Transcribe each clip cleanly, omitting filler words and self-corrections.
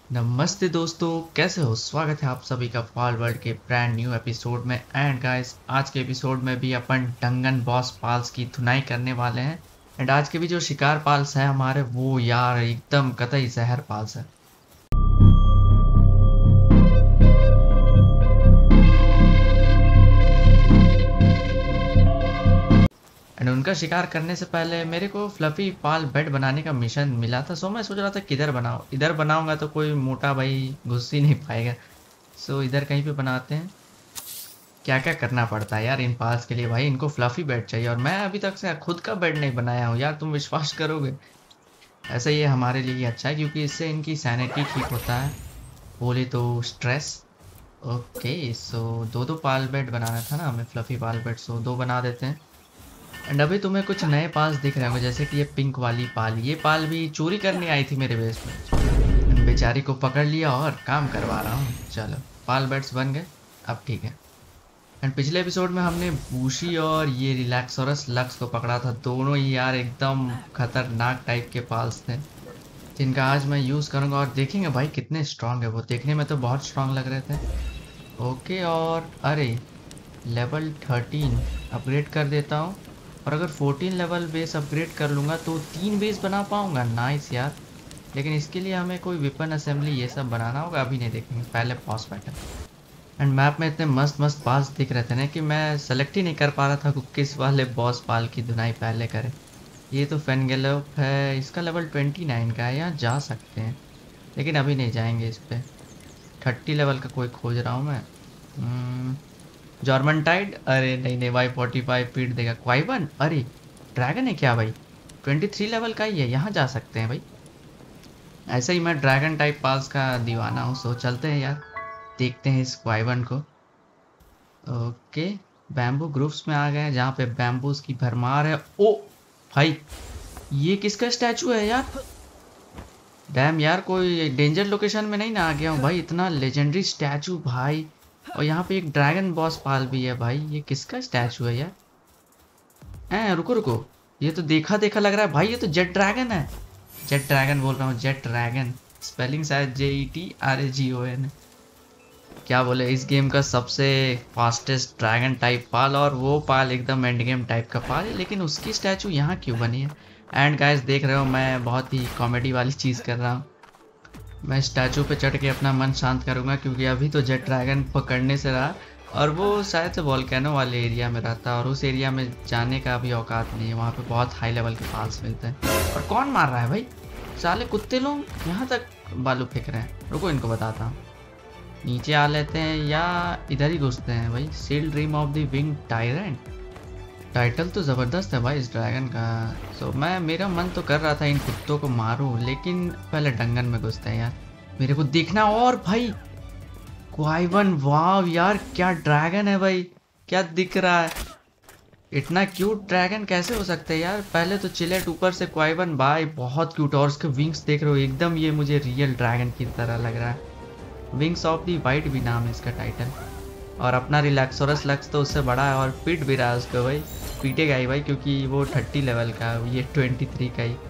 नमस्ते दोस्तों, कैसे हो? स्वागत है आप सभी का फॉल वर्ल्ड के ब्रांड न्यू एपिसोड में। एंड गाइस, आज के एपिसोड में भी अपन डंगन बॉस पाल्स की धुनाई करने वाले हैं। एंड आज के भी जो शिकार पाल्स है हमारे, वो यार एकदम कतई जहर पाल्स है। एंड उनका शिकार करने से पहले मेरे को फ्लफी पाल बेड बनाने का मिशन मिला था। सो मैं सोच रहा था किधर बनाओ, इधर बनाऊंगा तो कोई मोटा भाई घुस ही नहीं पाएगा। सो इधर कहीं पे बनाते हैं। क्या क्या करना पड़ता है यार इन पाल्स के लिए भाई। इनको फ्लफी बेड चाहिए और मैं अभी तक से खुद का बेड नहीं बनाया हूँ यार, तुम विश्वास करोगे? ऐसा ये हमारे लिए अच्छा है क्योंकि इससे इनकी सैनिटी ठीक होता है, बोले तो स्ट्रेस। ओके, सो दो दो पाल बेड बनाना था ना हमें, फ्लफी पाल बेड। सो दो बना देते हैं। एंड अभी तुम्हें कुछ नए पाल्स दिख रहे होंगे, जैसे कि ये पिंक वाली पाल। ये पाल भी चोरी करने आई थी मेरे बेस में। बेचारी को पकड़ लिया और काम करवा रहा हूँ। चलो, पाल बेड्स बन गए, अब ठीक है। एंड पिछले एपिसोड में हमने बूशी और ये रिलैक्सोरस लक्स को पकड़ा था। दोनों ही यार एकदम खतरनाक टाइप के पाल्स थे, जिनका आज मैं यूज़ करूंगा और देखेंगे भाई कितने स्ट्रांग है वो। देखने में तो बहुत स्ट्रांग लग रहे थे। ओके, और अरे लेवल 13 अपग्रेड कर देता हूँ। और अगर 14 लेवल बेस अपग्रेड कर लूँगा तो 3 बेस बना पाऊँगा। नाइस यार। लेकिन इसके लिए हमें कोई वेपन असेंबली ये सब बनाना होगा, अभी नहीं देखेंगे, पहले बॉस बैटल। एंड मैप में इतने मस्त मस्त पाल्स दिख रहे थे ना कि मैं सेलेक्ट ही नहीं कर पा रहा था कि किस वाले बॉस पाल की धुनाई पहले करें। ये तो फेनगेलोप है, इसका लेवल 29 का है। यहाँ जा सकते हैं लेकिन अभी नहीं जाएंगे इस पे। 30 लेवल का कोई खोज रहा हूँ मैं। जॉर्मनटाइड, अरे नहीं नहीं भाई, 45 पीट देगा। क्वाइबन, अरे ड्रैगन है क्या भाई? 23 लेवल का ही है, यहाँ जा सकते हैं भाई। ऐसे ही मैं ड्रैगन टाइप पाल्स का दीवाना हूँ। सो चलते हैं यार, देखते हैं इस क्वाइबन को। ओके, बैम्बू ग्रुप्स में आ गए हैं जहाँ पे बैम्बूज की भरमार है। ओ भाई, ये किसका स्टैचू है यार? डैम यार, कोई डेंजर लोकेशन में नहीं ना आ गया हूँ भाई? इतना लेजेंडरी स्टैचू भाई। और यहाँ पे एक ड्रैगन बॉस पाल भी है भाई। ये किसका स्टैचू है यार? रुको रुको, ये तो देखा देखा लग रहा है भाई। ये तो जेट ड्रैगन है। जेट ड्रैगन बोल रहा हूँ, जेट ड्रैगन। स्पेलिंग शायद JETRAGON। क्या बोले, इस गेम का सबसे फास्टेस्ट ड्रैगन टाइप पाल, और वो पाल एकदम एंड गेम टाइप का पाल है। लेकिन उसकी स्टैचू यहाँ क्यों बनी है? एंड गाइस, देख रहे हो मैं बहुत ही कॉमेडी वाली चीज़ कर रहा हूँ। मैं स्टैचू पे चढ़ के अपना मन शांत करूँगा क्योंकि अभी तो जेट ड्रैगन पकड़ने से रहा, और वो शायद से वॉल्केनो वाले एरिया में रहता है और उस एरिया में जाने का अभी औकात नहीं है। वहाँ पे बहुत हाई लेवल के पाल्स मिलते हैं। और कौन मार रहा है भाई? साले कुत्ते लोग यहाँ तक बालू फेंक रहे हैं। रुको, इनको बताता हूँ। नीचे आ लेते हैं या इधर ही घुसते हैं भाई। सील ड्रीम ऑफ द विंग टायरेंट, टाइटल तो ज़बरदस्त है भाई इस ड्रैगन का। सो मेरा मन तो कर रहा था इन कुत्तों को मारूं, लेकिन पहले डंगन में घुसते हैं यार, मेरे को देखना। और भाई क्वाइवन, वाव यार, क्या ड्रैगन है भाई, क्या दिख रहा है। इतना क्यूट ड्रैगन कैसे हो सकते हैं यार? पहले तो चिलेट, ऊपर से क्वाइवन भाई, बहुत क्यूट। और उसके विंग्स देख रहे हो, एकदम ये मुझे रियल ड्रैगन की तरह लग रहा है। विंग्स ऑफ दी वाइट भी नाम है इसका टाइटल। और अपना रिलैक्सोरस लक्स तो उससे बड़ा है और पीट भी रहा है उसको भाई। पीटेगा ही भाई क्योंकि वो 30 लेवल का, ये 23 का ही।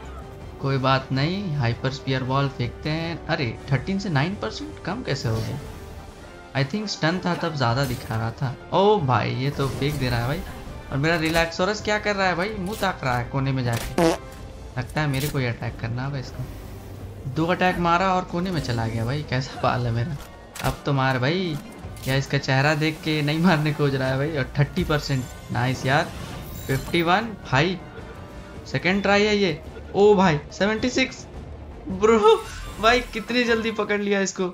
कोई बात नहीं, हाइपर स्पीयर बॉल फेंकते हैं। अरे 13 से 9% कम कैसे हो गया? आई थिंक स्टन था तब ज़्यादा दिखा रहा था। ओ भाई, ये तो फेंक दे रहा है भाई। और मेरा रिलैक्सोरस क्या कर रहा है भाई? मुंह ताक रहा है कोने में जाके। लगता है मेरे को ही अटैक करना होगा इसको। 2 अटैक मारा और कोने में चला गया भाई। कैसा बाल है मेरा? अब तो मार भाई। क्या इसका चेहरा देख के नहीं मारने खोज रहा है भाई? और 30%, नाइस यार। 51 भाई, सेकेंड ट्राई है ये। ओ भाई 76 ब्रो, भाई कितनी जल्दी पकड़ लिया इसको।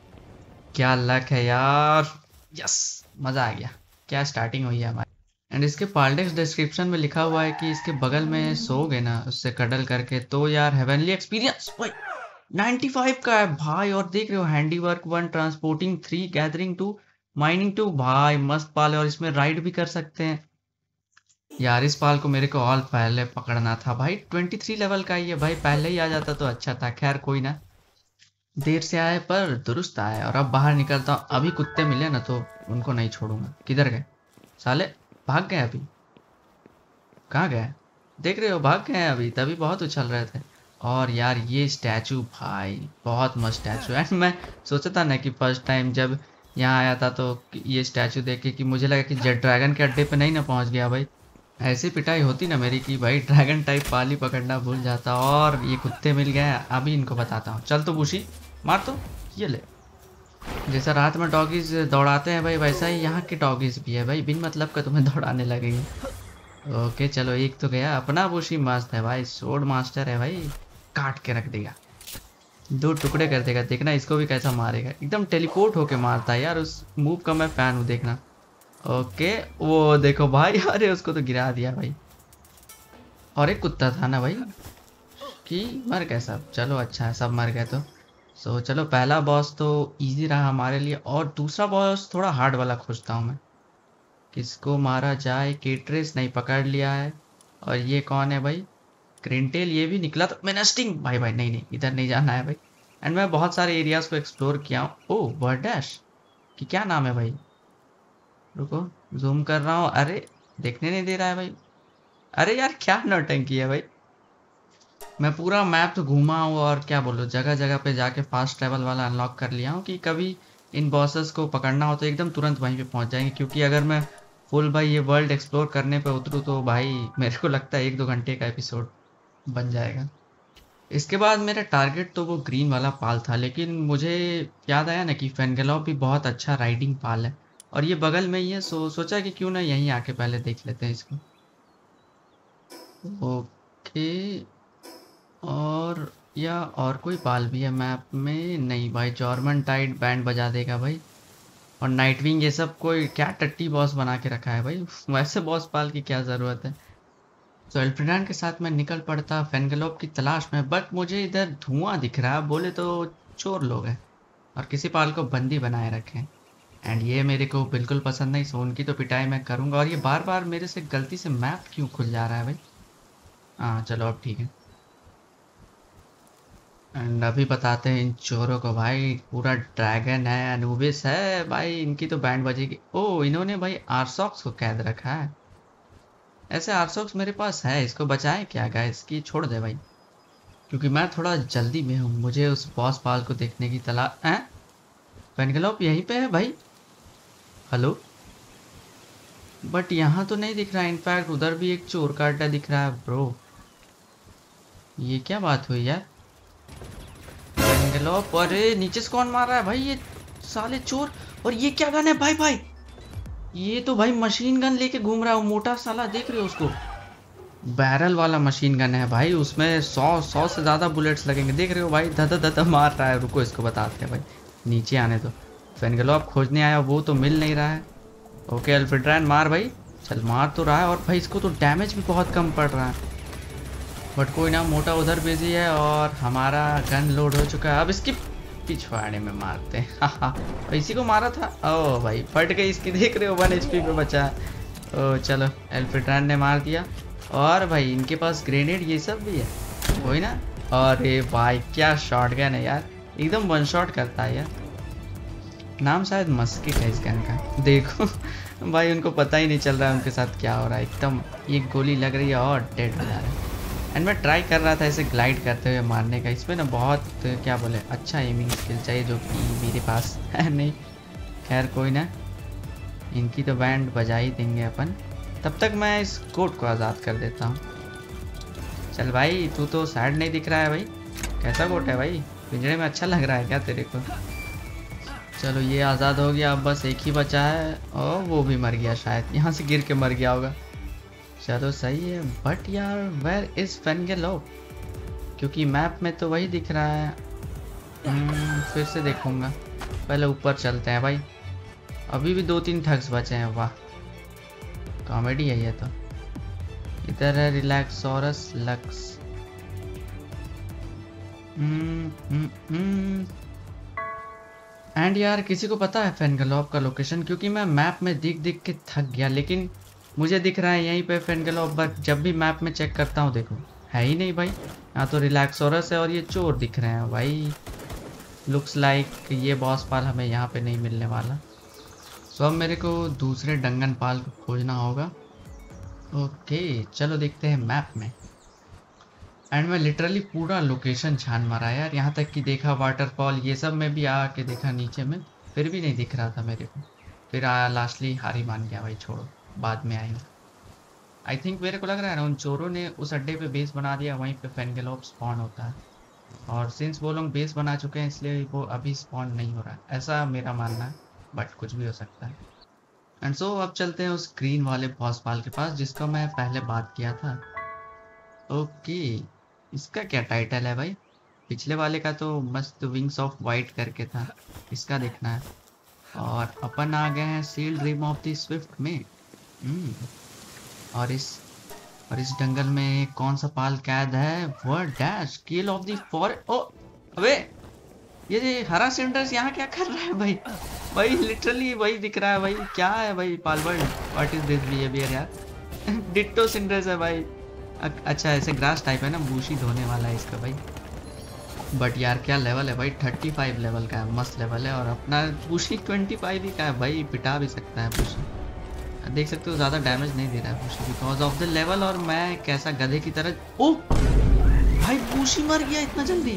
क्या लक है यार। यस, मज़ा आ गया। क्या स्टार्टिंग हुई है हमारी। एंड इसके पाल्डेक्स डिस्क्रिप्शन में लिखा हुआ है कि इसके बगल में सोओगे ना उससे कडल करके तो यार हेवनली एक्सपीरियंस। भाई 95 का है भाई। और देख रहे हो, हैंडीवर्क 1, ट्रांसपोर्टिंग 3, गैदरिंग 2, माइनिंग 2। भाई मस्त पाल है और इसमें राइड भी कर सकते हैं यार। इस पाल को मेरे को ऑल पहले पकड़ना था भाई। 23 लेवल का ही है भाई, पहले ही आ जाता तो अच्छा था। खैर कोई ना, देर से आए पर दुरुस्त आए। और अब बाहर निकलता हूँ। अभी कुत्ते मिले ना तो उनको नहीं छोड़ूंगा। किधर गए साले? भाग गए अभी? कहाँ गए? देख रहे हो, भाग गए हैं अभी, तभी बहुत उछल रहे थे। और यार ये स्टैचू भाई बहुत मस्त स्टैचू है। मैं सोचा था ना कि फर्स्ट टाइम जब यहाँ आया था तो ये स्टैचू देख के कि मुझे लगा कि जेट ड्रैगन के अड्डे पे नहीं ना पहुँच गया भाई। ऐसी पिटाई होती ना मेरी कि भाई ड्रैगन टाइप पाली पकड़ना भूल जाता। और ये कुत्ते मिल गए, अभी इनको बताता हूँ। चल तो बुशी मार तो, ये ले। जैसा रात में डॉगीज दौड़ाते हैं भाई, वैसा ही यहाँ के डॉगीज भी है भाई, बिन मतलब का तुम्हें दौड़ाने लगेंगे। ओके चलो एक तो गया। अपना बुशी मस्त है भाई, सोड मास्टर है भाई, काट के रख देगा, दो टुकड़े कर देगा। देखना इसको भी कैसा मारेगा, एकदम टेलीपोर्ट होके मारता है यार। उस मूव का मैं फैन हूँ, देखना। ओके वो देखो भाई, अरे उसको तो गिरा दिया भाई। और एक कुत्ता था ना भाई कि मर गए सब। चलो अच्छा है सब मर गए तो। सो चलो पहला बॉस तो इजी रहा हमारे लिए, और दूसरा बॉस थोड़ा हार्ड वाला खोजता हूँ मैं। किसको मारा जाए? केट्रेस नहीं, पकड़ लिया है। और ये कौन है भाई? ग्रिंटेल, ये भी निकला तो मेनास्टिंग। भाई भाई नहीं नहीं, इधर नहीं जाना है भाई। एंड मैं बहुत सारे एरियाज को एक्सप्लोर किया हूँ। ओह वर्ड डैश कि क्या नाम है भाई? रुको जूम कर रहा हूँ। अरे देखने नहीं दे रहा है भाई। अरे यार क्या नौटंकी है भाई। मैं पूरा मैप तो घूमा हूँ, और क्या बोलो, जगह जगह पे जाके फास्ट ट्रैवल वाला अनलॉक कर लिया हूँ कि कभी इन बॉसेस को पकड़ना हो तो एकदम तुरंत वहीं पे पहुंच जाएंगे। क्योंकि अगर मैं फुल भाई ये वर्ल्ड एक्सप्लोर करने पे उतरूँ तो भाई मेरे को लगता है 1-2 घंटे का एपिसोड बन जाएगा। इसके बाद मेरा टारगेट तो वो ग्रीन वाला पाल था, लेकिन मुझे याद आया ना कि फेनगेलॉफ भी बहुत अच्छा राइडिंग पाल है, और ये बगल में ही है। सोचा कि क्यों ना यहीं आके पहले देख लेते हैं इसको। ओके। और या और कोई पाल भी है मैप में? नहीं भाई, जॉर्मन टाइड बैंड बजा देगा भाई। और नाइटविंग, ये सब कोई क्या टट्टी बॉस बना के रखा है भाई। वैसे बॉस पाल की क्या ज़रूरत है। तो एल्फ्रेडान के साथ मैं निकल पड़ता फेनगेलॉफ की तलाश में, बट मुझे इधर धुआं दिख रहा है। बोले तो चोर लोग हैं और किसी पाल को बंदी बनाए रखे हैं। एंड ये मेरे को बिल्कुल पसंद नहीं, सो उनकी तो पिटाई मैं करूंगा। और ये बार बार मेरे से गलती से मैप क्यों खुल जा रहा है भाई? हाँ चलो अब ठीक है। एंड अभी बताते हैं इन चोरों को भाई, पूरा ड्रैगन है, अनुबिस है भाई, इनकी तो बैंड बजेगी। ओ इन्होंने भाई आर्सॉक्स को कैद रखा है। ऐसे आर्सॉक्स मेरे पास है, इसको बचाएं क्या गाइस की छोड़ दे भाई? क्योंकि मैं थोड़ा जल्दी में हूँ, मुझे उस बॉस पाल को देखने की तलाश है। पेनगलोप यहीं पे है भाई। हेलो, बट यहाँ तो नहीं दिख रहा है। इनफैक्ट उधर भी एक चोर का अड्डा दिख रहा है ब्रो। ये क्या बात हुई यार? पेनगलोप, अरे नीचे से कौन मार रहा है भाई? ये साले चोर। और ये क्या गन है भाई? भाई ये तो भाई मशीन गन लेके घूम रहा है वो मोटा साला, देख रहे हो उसको? बैरल वाला मशीन गन है भाई, उसमें 100 से ज़्यादा बुलेट्स लगेंगे। देख रहे हो भाई, धदा धदा मार रहा है। रुको इसको बताते हैं भाई, नीचे आने दो। फेनगलोप खोजने आया, वो तो मिल नहीं रहा है। ओके एल्फ्रेडान मार भाई, चल मार तो रहा है। और भाई इसको तो डैमेज भी बहुत कम पड़ रहा है, बट कोई ना, मोटा उधर बिजी है और हमारा गन लोड हो चुका है। अब इसकी पिछवाड़े में मारते हैं। हाँ इसी को मारा था। ओ भाई फट गई इसकी, देख रहे हो 1 HP पे बचा है। ओ चलो एल्फ्रेडान ने मार दिया। और भाई इनके पास ग्रेनेड ये सब भी है, वही ना। अरे भाई क्या शॉट गन है यार, एकदम 1 शॉट करता है यार। नाम शायद मस्किट है इस गन का। देखो भाई उनको पता ही नहीं चल रहा है उनके साथ क्या हो रहा है। एकदम एक गोली लग रही है और डेड हो जा रहा है। एंड मैं ट्राई कर रहा था ऐसे ग्लाइड करते हुए मारने का। इसमें ना बहुत क्या बोले अच्छा एमिंग स्किल चाहिए, जो कि मेरे पास है नहीं। खैर कोई ना, इनकी तो बैंड बजा ही देंगे अपन। तब तक मैं इस कोट को आज़ाद कर देता हूँ। चल भाई तू तो सैड नहीं दिख रहा है भाई। कैसा कोट है भाई, पिंजरे में अच्छा लग रहा है क्या तेरे को? चलो ये आज़ाद हो गया, अब बस एक ही बचा है और वो भी मर गया शायद, यहाँ से गिर के मर गया होगा। चलो सही है, बट यार वेयर इज़ फेनगेलॉफ? क्योंकि मैप में तो वही दिख रहा है। फिर से देखूँगा, पहले ऊपर चलते हैं भाई। अभी भी 2-3 ठग्स बचे हैं। वाह कॉमेडी है ये तो। इधर है रिलैक्सोरस लक्स। एंड यार किसी को पता है फेनगेलॉफ का लोकेशन? क्योंकि मैं मैप में दिख दिख के थक गया, लेकिन मुझे दिख रहा है यहीं पे फेनगेलॉफ। बट जब भी मैप में चेक करता हूँ देखो है ही नहीं भाई। यहाँ तो रिलैक्सोरस है और ये चोर दिख रहे हैं भाई। लुक्स लाइक ये बॉस पाल हमें यहाँ पे नहीं मिलने वाला। सो अब मेरे को दूसरे डंगन पाल को खोजना होगा। ओके चलो देखते हैं मैप में। एंड मैं लिटरली पूरा लोकेशन छान मारा यार, यहाँ तक कि देखा वाटरफॉल ये सब में भी आके देखा नीचे में, फिर भी नहीं दिख रहा था मेरे को। फिर आया लास्टली हार ही मान गया भाई, छोड़ो बाद में आएंगे। आई थिंक मेरे को लग रहा है ना उन चोरों ने उस अड्डे पे बेस बना दिया, वहीं पे फेनगेलोप स्पॉन होता है, और सिंस वो लोग बेस बना चुके हैं इसलिए वो अभी स्पॉन नहीं हो रहा है, ऐसा मेरा मानना है, बट कुछ भी हो सकता है। एंड सो अब चलते हैं उस ग्रीन वाले बॉस पाल के पास जिसका मैं पहले बात किया था। ओके, इसका क्या टाइटल है भाई? पिछले वाले का तो मस्त विंग्स ऑफ वाइट करके था, इसका देखना है। और अपन आ गए हैं sealed realm of the swift में। हम्म, और इस जंगल में कौन सा पाल कैद है? Verdash kill of the forest. ओ अबे, ये हरा सिंडर्स यहाँ क्या कर रहा है भाई? भाई लिटरली वही दिख रहा है भाई, क्या है भाई Palworld, what is this behaviour यार? डिट्टो सिंडर्स है भाई। अच्छा ऐसे ग्रास टाइप है ना, बूशी धोने वाला है इसका भाई। बट यार क्या लेवल है भाई, 35 लेवल का है, मस्त लेवल है। और अपना बूशी 25 ही का है भाई, पिटा भी सकता है बूशी। देख सकते हो ज़्यादा डैमेज नहीं दे रहा है Bushi because of the level. और मैं कैसा गधे की तरह, ओ भाई बूशी मर गया इतना जल्दी।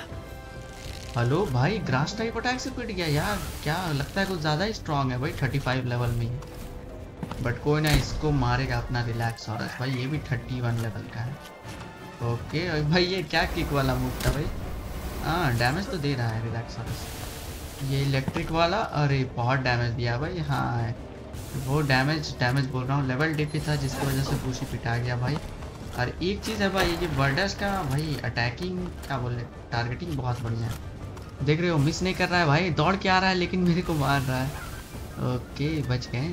हेलो भाई, ग्रास टाइप अटैक से पिट गया यार, क्या लगता है कुछ ज़्यादा ही स्ट्रांग है भाई 35 लेवल में ही। बट कोई ना, इसको मारेगा अपना रिलैक्सोरस भाई, ये भी 31 लेवल का है। ओके भाई, ये क्या किक वाला मूव था भाई? हाँ डैमेज तो दे रहा है रिलैक्सोरस। ये इलेक्ट्रिक वाला, अरे बहुत डैमेज दिया भाई। हाँ वो डैमेज बोल रहा हूँ, लेवल डिप था जिसकी वजह से बूशी पिटा गया भाई। और एक चीज़ है भाई, ये बर्डस का भाई अटैकिंग क्या बोले, टारगेटिंग बहुत बढ़िया है। देख रहे हो मिस नहीं कर रहा है भाई, दौड़ के आ रहा है लेकिन मेरे को मार रहा है। ओके बच गए।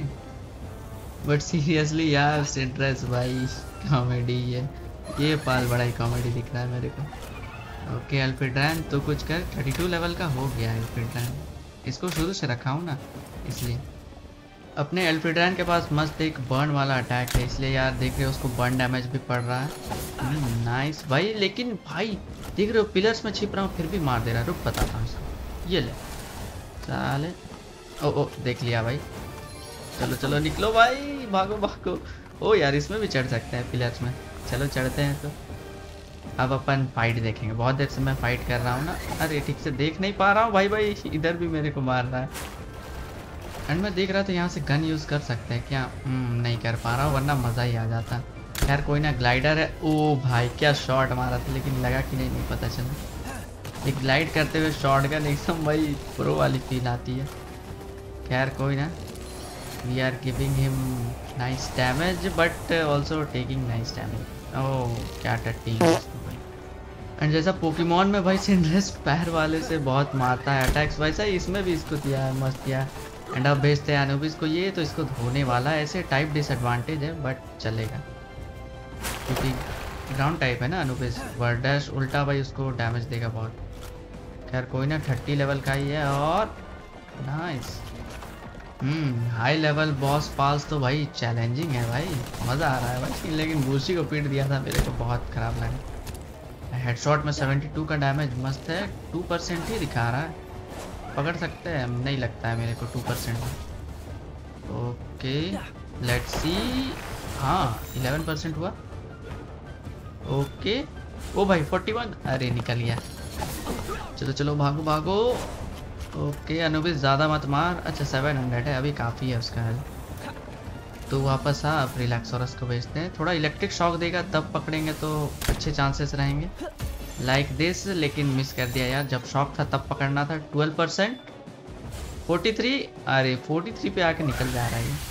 बट सीरियसली यार सिट्रस भाई कॉमेडी है, ये पाल बड़ा ही कॉमेडी दिख रहा है मेरे को। ओके अल्फ्रेड्रैन तो कुछ कर, 32 लेवल का हो गया है अल्फ्रेड्रैन, इसको शुरू से रखा हूँ ना इसलिए। अपने अल्फ्रेड्रैन के पास मस्त एक बर्न वाला अटैक है, इसलिए यार देख रहे हो उसको बर्न डैमेज भी पड़ रहा है। नाइस भाई, लेकिन भाई देख रहे हो पिलर्स में छिप रहा हूँ फिर भी मार दे रहा है। रुक बताता हूँ इसको, ये ले साले। ओ देख लिया भाई, चलो चलो निकलो भाई, भागो भागो। ओ यार इसमें भी चढ़ सकते हैं पिलर्स में, चलो चढ़ते हैं। तो अब अपन फाइट देखेंगे, बहुत देर से मैं फाइट कर रहा हूँ ना, अरे ठीक से देख नहीं पा रहा हूँ भाई, इधर भी मेरे को मार रहा है। एंड मैं देख रहा था यहाँ से गन यूज़ कर सकते हैं क्या? नहीं कर पा रहा हूँ वरना मज़ा ही आ जाता। खैर कोई ना, ग्लाइडर है। ओ भाई क्या शॉट मारा था, लेकिन लगा कि नहीं पता चला। एक ग्लाइड करते हुए शॉट गन एकदम भाई प्रो वाली फील आती है। खैर कोई ना, we are giving him nice damage but also taking nice damage. Oh क्या टट्टी। एंड जैसा पोकेमॉन में भाई सिंड्रेस पैर वाले से बहुत मारता है अटैक्स, वैसा ही इसमें भी इसको दिया है, मस्त किया। एंड अब भेजते हैं अनुबिस को, ये तो इसको धोने वाला है, ऐसे टाइप डिसएडवांटेज है बट चलेगा क्योंकि ग्राउंड टाइप है ना अनुबिस। वर्डैश उल्टा भाई उसको डैमेज देगा बहुत। खैर कोई ना, 30 लेवल का ही है। और नाइस, हाई लेवल बॉस पास तो भाई चैलेंजिंग है भाई, मज़ा आ रहा है भाई। लेकिन बूशी को पीट दिया था, मेरे को बहुत ख़राब लगा। हेडशॉट में 72 का डैमेज मस्त है, 2% ही दिखा रहा है, पकड़ सकते हैं, नहीं लगता है मेरे को 2%। ओके लेट्स सी, हाँ 11% हुआ। ओके ओ भाई 41, अरे निकल गया। चलो चलो भागो भागो। ओके अनुबिस ज़्यादा मत मार। अच्छा 700 है, अभी काफ़ी है उसका हेल्थ। तो वापस आ, अब रिलैक्सोरस को भेजते हैं, थोड़ा इलेक्ट्रिक शॉक देगा तब पकड़ेंगे तो अच्छे चांसेस रहेंगे लाइक दिस। लेकिन मिस कर दिया यार, जब शॉक था तब पकड़ना था। 12%, 43, अरे 43 पे आके निकल जा रहा है।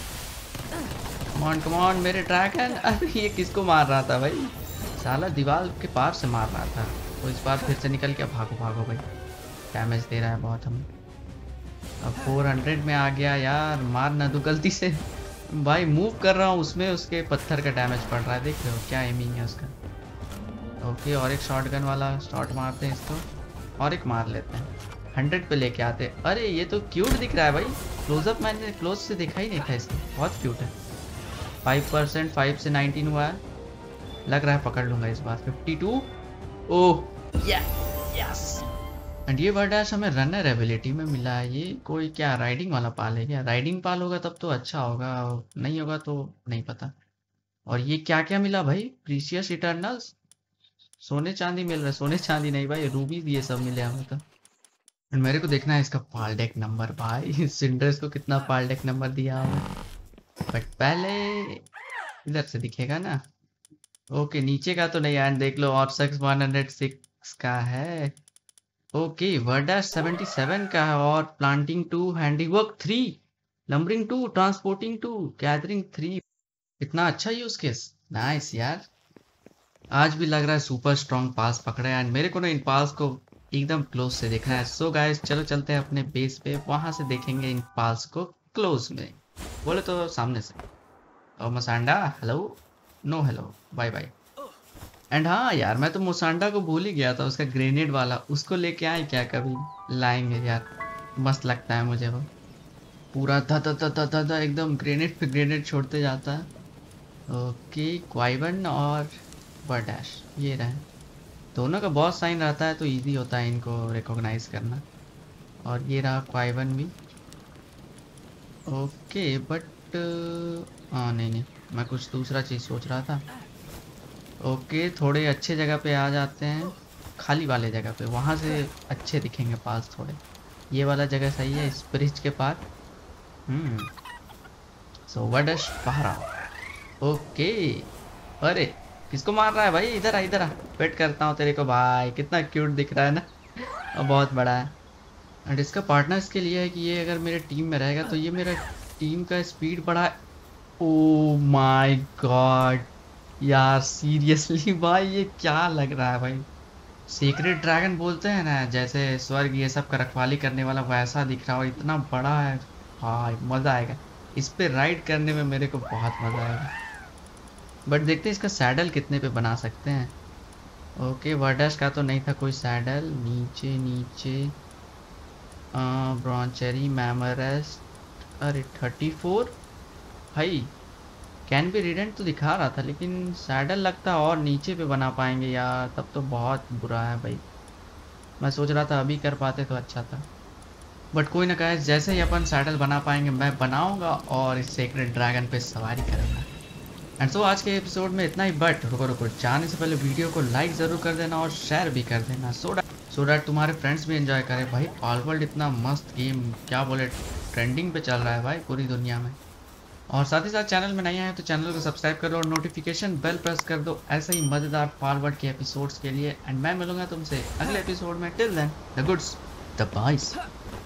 कम ऑन मेरे ट्रैक है। अरे ये किसको मार रहा था भाई, साला दीवार के पार से मार रहा था। तो इस बार फिर से निकल के भागो भागो भाई, डैमेज दे रहा है बहुत हमें। अब 400 में आ गया यार, मार ना दो गलती से भाई, मूव कर रहा हूँ उसमें उसके पत्थर का डैमेज पड़ रहा है, देख रहे हो क्या एमिंग है उसका। ओके और एक शॉटगन वाला शॉट मारते हैं इसको, और एक मार लेते हैं, 100 पे लेके आते हैं। अरे ये तो क्यूट दिख रहा है भाई, क्लोजअप मैंने क्लोज से देखा ही नहीं था इसको, बहुत क्यूट है। 5%, 5 से 19 हुआ है, लग रहा है पकड़ लूंगा इस बार। 52, ओह यस। एंड ये वर्डैश हमें रनर एबिलिटी में मिला है। ये कोई क्या राइडिंग वाला पाल है क्या? राइडिंग पाल होगा तब तो अच्छा होगा, नहीं होगा तो नहीं पता। और ये क्या क्या मिला भाई, प्रीसियस इटर्नल्स, सोने चांदी मिल रहा है, सोने चांदी नहीं भाई, रूबी ये सब मिले हमें तो। और मेरे को देखना है इसका पालडेक नंबर भाई। सिंड्रेस को कितना पालडेक नंबर दिया हमें। बट पहले इधर से दिखेगा ना। ओके नीचे का तो नहीं यार, देख लो और 106 का है। ओके वर्डा 77 का है, और planting 2, handiwork 3, lumbering 2, transporting 2, gathering 3। इतना अच्छा यूज केस, नाइस यार। आज भी लग रहा है सुपर स्ट्रॉन्ग पास पकड़े एंड मेरे को ना इन पास को एकदम क्लोज से देखना है। सो गाइस चलो चलते हैं अपने बेस पे, वहां से देखेंगे इन पास को क्लोज में, बोले तो सामने से। और Mossanda hello, no hello, bye bye. And हाँ यार मैं तो मोसांडा को भूल ही गया था, उसका ग्रेनेड वाला, उसको लेके आए क्या, कभी लाएंगे यार, मस्त लगता है मुझे वो। पूरा था एकदम ग्रेनेड पे ग्रेनेड छोड़ते जाता है। ओके क्वाइवन और वर्डैश ये रहे, दोनों का बॉस साइन रहता है तो इजी होता है इनको रिकॉग्नाइज करना। और ये रहा क्वाइवन भी। ओके बट हाँ नहीं नहीं, मैं कुछ दूसरा चीज़ सोच रहा था। ओके थोड़े अच्छे जगह पे आ जाते हैं, खाली वाले जगह पे, वहाँ से अच्छे दिखेंगे पास थोड़े। ये वाला जगह सही है इस ब्रिज के पार। सो वर्डश बाहर आओ। ओके अरे किसको मार रहा है भाई, इधर आ इधर आ, पेट करता हूँ तेरे को भाई, कितना क्यूट दिख रहा है ना, और बहुत बड़ा है। एंड इसका पार्टनर इसके लिए है कि ये अगर मेरे टीम में रहेगा तो ये मेरा टीम का स्पीड बढ़ा। ओ माय गॉड यार सीरियसली भाई ये क्या लग रहा है भाई, सीक्रेट ड्रैगन बोलते हैं ना, जैसे स्वर्ग ये सब का रखवाली करने वाला, वैसा दिख रहा हो, इतना बड़ा है भाई, मज़ा आएगा इस पे राइड करने में, मेरे को बहुत मज़ा आएगा। बट देखते हैं इसका सैडल कितने पे बना सकते हैं। ओके वर्डस का तो नहीं था कोई सैडल, नीचे नीचे ब्रॉन्चेरी मैमरेस्ट, अरे 34 भाई, कैन बी रिडेंट तो दिखा रहा था, लेकिन सैडल लगता और नीचे पे बना पाएंगे यार, तब तो बहुत बुरा है भाई। मैं सोच रहा था अभी कर पाते तो अच्छा था, बट कोई ना कहे, जैसे ही अपन सैडल बना पाएंगे मैं बनाऊंगा और इस सेक्रेट ड्रैगन पे सवारी करूंगा। एंड सो आज के एपिसोड में इतना ही, बट रुको रुको, जाने से पहले वीडियो को लाइक ज़रूर कर देना और शेयर भी कर देना, सो डैट तुम्हारे फ्रेंड्स भी एंजॉय करें भाई। पालवर्ल्ड इतना मस्त गेम, क्या बोले, ट्रेंडिंग पे चल रहा है भाई पूरी दुनिया में। और साथ ही साथ चैनल में नहीं आए तो चैनल को सब्सक्राइब कर लो और नोटिफिकेशन बेल प्रेस कर दो ऐसे ही मज़ेदार पालवर्ल्ड के एपिसोड्स के लिए। एंड मैं मिलूंगा तुमसे अगले एपिसोड में, till then the goods the बाइस।